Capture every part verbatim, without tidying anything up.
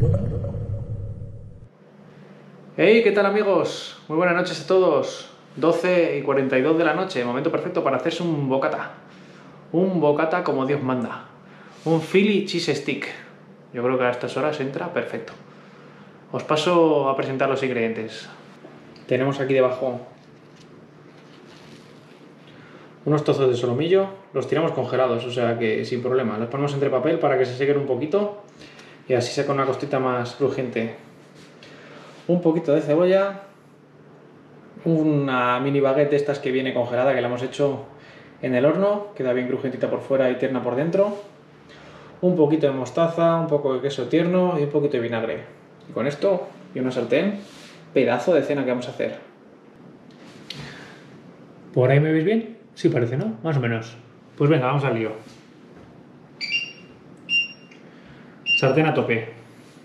Hey, ¿qué tal amigos? Muy buenas noches a todos. doce y cuarenta y dos de la noche, momento perfecto para hacerse un bocata. Un bocata como Dios manda. Un Philly cheese stick. Yo creo que a estas horas entra perfecto. Os paso a presentar los ingredientes. Tenemos aquí debajo unos trozos de solomillo. Los tiramos congelados, o sea que sin problema. Los ponemos entre papel para que se sequen un poquito y así saca una costita más crujiente. Un poquito de cebolla, una mini baguette de estas que viene congelada, que la hemos hecho en el horno, queda bien crujientita por fuera y tierna por dentro. Un poquito de mostaza, un poco de queso tierno y un poquito de vinagre. Y con esto y una sartén, pedazo de cena que vamos a hacer. ¿Por ahí me veis bien? Sí parece, ¿no? Más o menos. Pues venga, vamos al lío. Sartén a tope.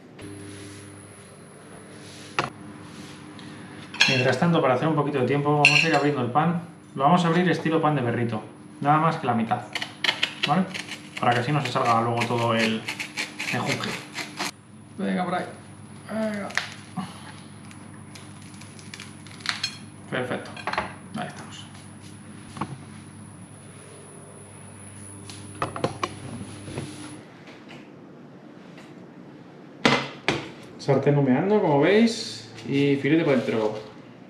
Mientras tanto, para hacer un poquito de tiempo, vamos a ir abriendo el pan. Lo vamos a abrir estilo pan de berrito, nada más que la mitad, ¿vale? Para que así no se salga luego todo el enjunje. Venga, por ahí. Venga. Perfecto. Ahí estamos. Sartén humeando, como veis, y filete por dentro.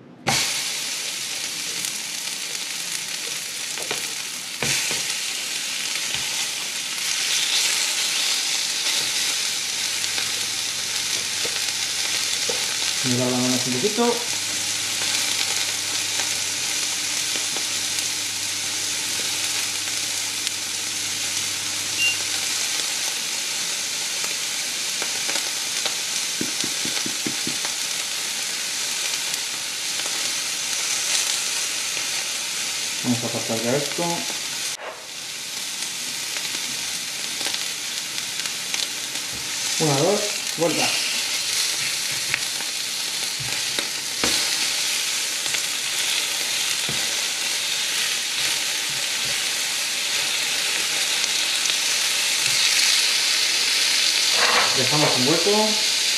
Mira la mano un poquito. Vamos a apartar ya esto. Una, dos, vuelta. Dejamos un hueco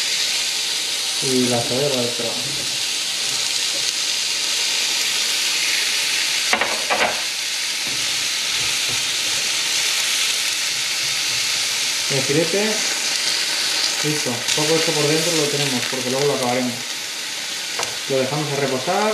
y la cebolla por dentro. El filete, listo, poco esto por dentro lo tenemos porque luego lo acabaremos. Lo dejamos a reposar.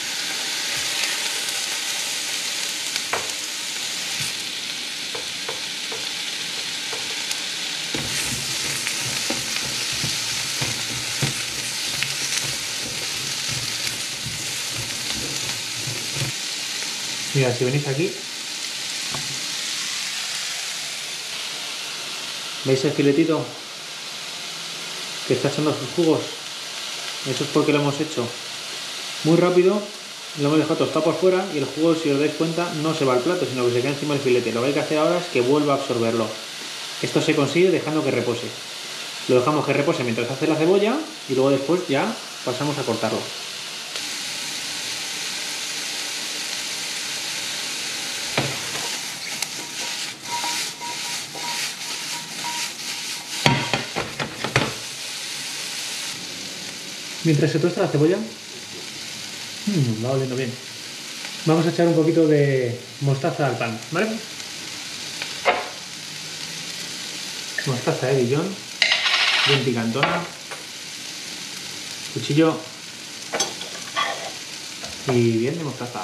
Mira, si venís aquí, ¿veis el filetito que está echando sus jugos? Eso es porque lo hemos hecho muy rápido, lo hemos dejado tostado por fuera y el jugo, si os dais cuenta, no se va al plato, sino que se queda encima del filete. Lo que hay que hacer ahora es que vuelva a absorberlo. Esto se consigue dejando que repose. Lo dejamos que repose mientras hace la cebolla y luego después ya pasamos a cortarlo. Mientras se tuesta la cebolla, mmm, va oliendo bien. Vamos a echar un poquito de mostaza al pan, ¿vale? Mostaza de Dijon, bien picantona. Cuchillo y bien de mostaza.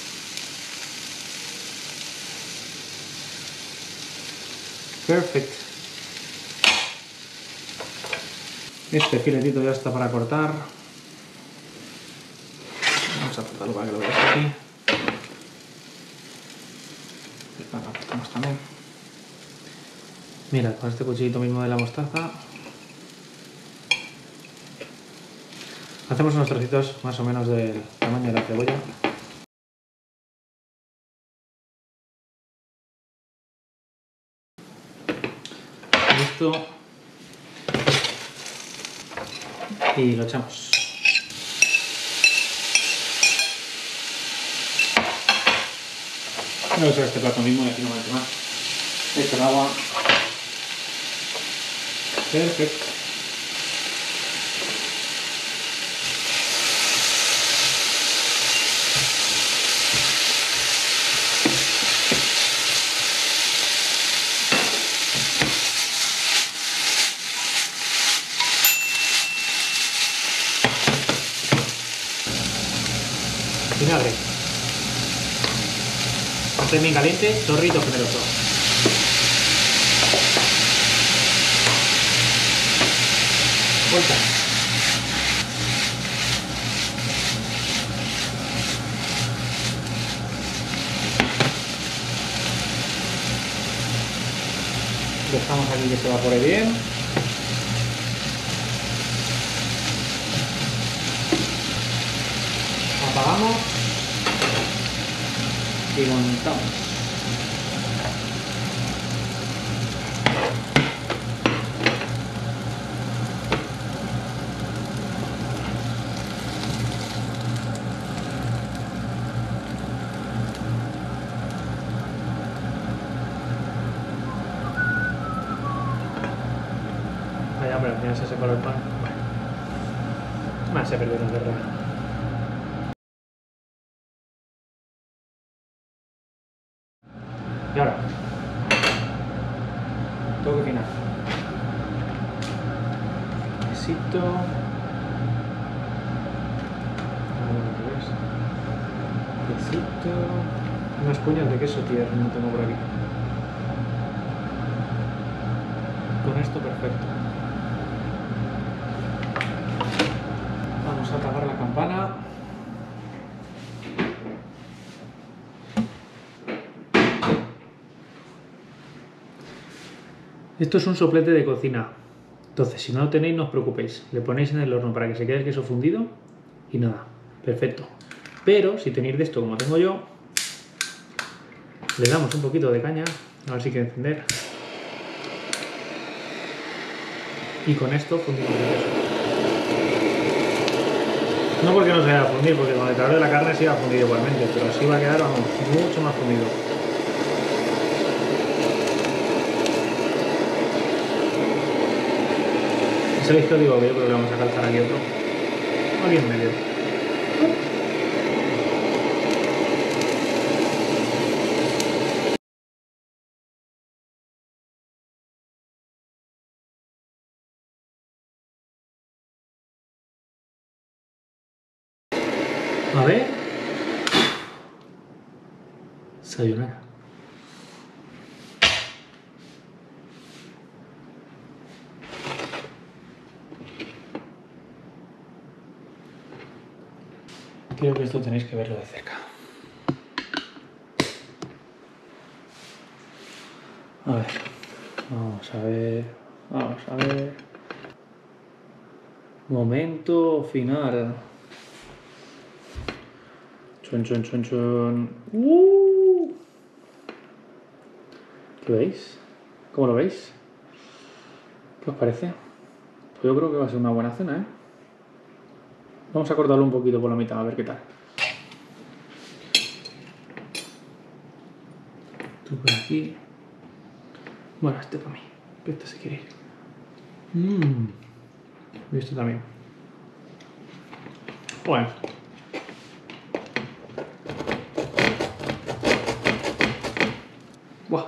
Perfecto. Este filetito ya está para cortar. Vamos a cortarlo para que lo veáis aquí. El pan lo cortamos también. Mira, con este cuchillito mismo de la mostaza hacemos unos trocitos más o menos del tamaño de la cebolla. Listo. Y lo echamos. Voy a usar este plato mismo y aquí no me hace más. Echo el agua. Perfecto. vinagre. Sartén bien caliente, chorrito generoso. Vuelta. Dejamos aquí que se evapore bien. Apagamos y montamos. Vaya, pero al final se separó el pan. Más se perdió la guerra. Y ahora, toque final. Quesito. Quesito. Unas cuñas de queso tierno tengo por aquí. Con esto perfecto. Vamos a apagar la campana. Esto es un soplete de cocina, entonces si no lo tenéis no os preocupéis, le ponéis en el horno para que se quede el queso fundido y nada, perfecto. Pero si tenéis de esto como tengo yo, le damos un poquito de caña, a ver si quiere encender, y con esto fundimos el queso. No porque no se vaya a fundir, porque con el calor de la carne se iba a fundir igualmente, pero así va a quedar, vamos, mucho más fundido. ¿Sabéis que os digo? Yo creo que vamos a calzar aquí otro. Aquí en medio. A ver. Sayonara. Creo que esto tenéis que verlo de cerca. A ver, vamos a ver, vamos a ver. Momento final. Chon, chon, chon, chon. Uh. ¿Qué veis? ¿Cómo lo veis? ¿Qué os parece? Pues yo creo que va a ser una buena cena, ¿eh? Vamos a cortarlo un poquito por la mitad, a ver qué tal. Tú por aquí. Bueno, este para mí. Que este se quiere ir. Mmm. Y este también. Bueno. Buah.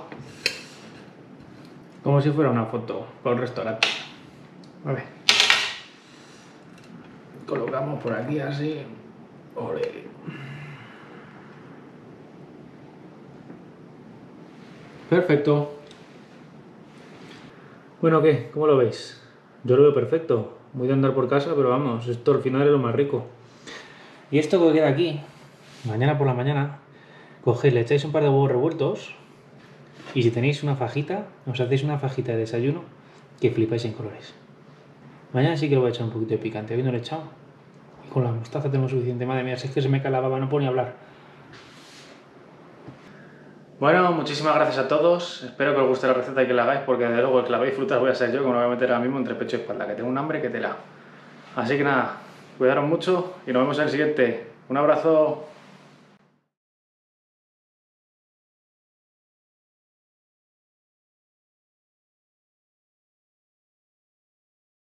Como si fuera una foto para un restaurante. A ver. Colocamos por aquí así. Ole. Perfecto. Bueno, ¿qué? ¿Cómo lo veis? Yo lo veo perfecto. Muy de andar por casa, pero vamos, esto al final es lo más rico. Y esto que queda aquí, mañana por la mañana, cogéis, le echáis un par de huevos revueltos y si tenéis una fajita, os hacéis una fajita de desayuno que flipáis en colores. Mañana sí que lo voy a echar un poquito de picante, hoy no lo he echado. Y con la mostaza tenemos suficiente. Madre mía, si es que se me cae la baba, no puedo ni hablar. Bueno, muchísimas gracias a todos. Espero que os guste la receta y que la hagáis, porque desde luego el que la vais a disfrutar voy a ser yo, que me lo voy a meter ahora mismo entre pecho y espalda, que tengo un hambre que tela. Así que nada, cuidaros mucho y nos vemos en el siguiente. Un abrazo.